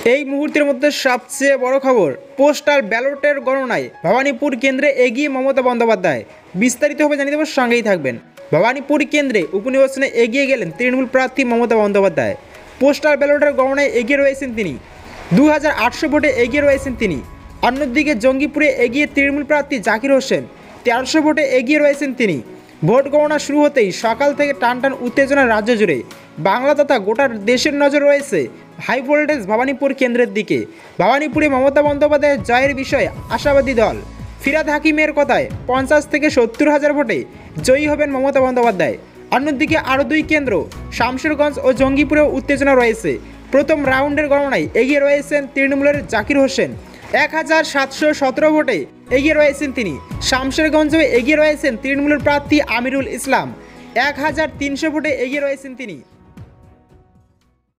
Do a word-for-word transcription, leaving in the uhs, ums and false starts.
এই মুহূর্তের মধ্যে সবচেয়ে বড় খবর, পোস্টাল ব্যালটের গণনায় ভবানীপুর কেন্দ্রে এগিয়ে মমতা বন্দ্যোপাধ্যায়। বিস্তারিতভাবে জানিয়ে দেব, সঙ্গেই থাকবেন। ভবানীপুর কেন্দ্রে উপনির্বাচনে এগিয়ে গেলেন তৃণমূল প্রার্থী মমতা বন্দ্যোপাধ্যায়। পোস্টাল ব্যালটের গণনায় এগিয়ে রয়েছেন তিনি, দু হাজার আটশো ভোটে এগিয়ে রয়েছেন তিনি। অন্যদিকে জঙ্গিপুরে এগিয়ে তৃণমূল প্রার্থী জাকির হোসেন, তেরোশো ভোটে এগিয়ে রয়েছেন তিনি। ভোট গণনা শুরু হতেই সকাল থেকে টানটান উত্তেজনা রাজ্য জুড়ে। বাংলা তথা গোটা দেশের নজর রয়েছে হাই ভোল্টেজ ভবানীপুর কেন্দ্রের দিকে। ভবানীপুরে মমতা বন্দ্যোপাধ্যায়ের জয়ের বিষয়ে আশাবাদী দল। ফিরাদ হাকিমের কথায় পঞ্চাশ থেকে সত্তর হাজার ভোটে জয়ী হবেন মমতা বন্দ্যোপাধ্যায়। অন্যদিকে আরও দুই কেন্দ্র শামশেরগঞ্জ ও জঙ্গিপুরেও উত্তেজনা রয়েছে। প্রথম রাউন্ডের গণনায় এগিয়ে রয়েছেন তৃণমূলের জাকির হোসেন, এক হাজার সাতশো সতেরো ভোটে এগিয়ে রয়েছেন তিনি। শামশেরগঞ্জেও এগিয়ে রয়েছেন তৃণমূলের প্রার্থী আমিরুল ইসলাম, এক হাজার তিনশো ভোটে এগিয়ে রয়েছেন তিনি।